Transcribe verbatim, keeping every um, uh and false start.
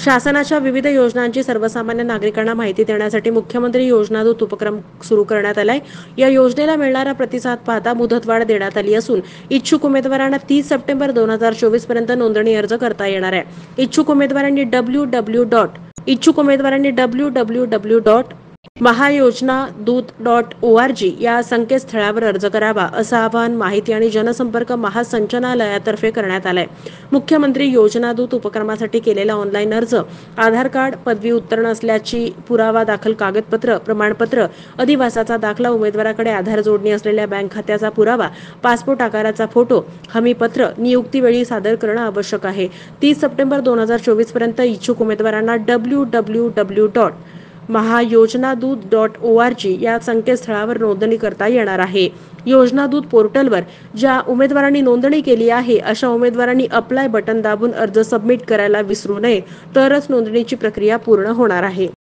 शासनाच्या विविध योजनांची सर्वसामान्य नागरिकांना माहिती देण्यासाठी मुख्यमंत्री योजना दूत उपक्रम सुरू करण्यात आलाय। या योजनेला मिळणारा प्रतिसाद पाहता मुदतवाढ देण्यात आली असून इच्छुक उमेदवारांना तीस सप्टेंबर दोन हजार चोवीस पर्यंत नोंदणी अर्ज करता येणार आहे। इच्छुक उमेदवारांनी डब्ल्यू डब्ल्यू डॉट इच्छुक उमेदवारांनी डब्ल्यू डब्ल्यू डब्ल्यू डॉट महायोजना दूत डॉट ओ आर जी या संकेतस्थळावर अर्ज करावा, असं आवाहन माहिती आणि जनसंपर्क महासंचालनालयातर्फे करण्यात आलंय। मुख्यमंत्री योजना दूत उपक्रमासाठी केलेला ऑनलाईन अर्ज, आधार कार्ड, पदवी उत्तीर्ण असल्याची पुरावा दाखल कागदपत्र, प्रमाणपत्र, अधिवासाचा दाखला, उमेदवाराकडे आधार जोडणी असलेल्या बँक खात्याचा पुरावा, पासपोर्ट आकाराचा फोटो, हमीपत्र नियुक्तीवेळी सादर करणं आवश्यक आहे। तीस सप्टेंबर दोन हजार चोवीस पर्यंत इच्छुक उमेदवारांना डब्ल्यू डब्ल्यू डब्ल्यू डॉट महायोजनादूत डॉट ओ आर जी या संकेतस्थळावर नोंदणी करता येणार आहे। योजनादूत पोर्टलवर ज्या उमेदवारांनी नोंदणी केली आहे अशा उमेदवारांनी अप्लाय बटन दाबून अर्ज सबमिट करायला विसरू नये, तरच नोंदणीची प्रक्रिया पूर्ण होणार आहे।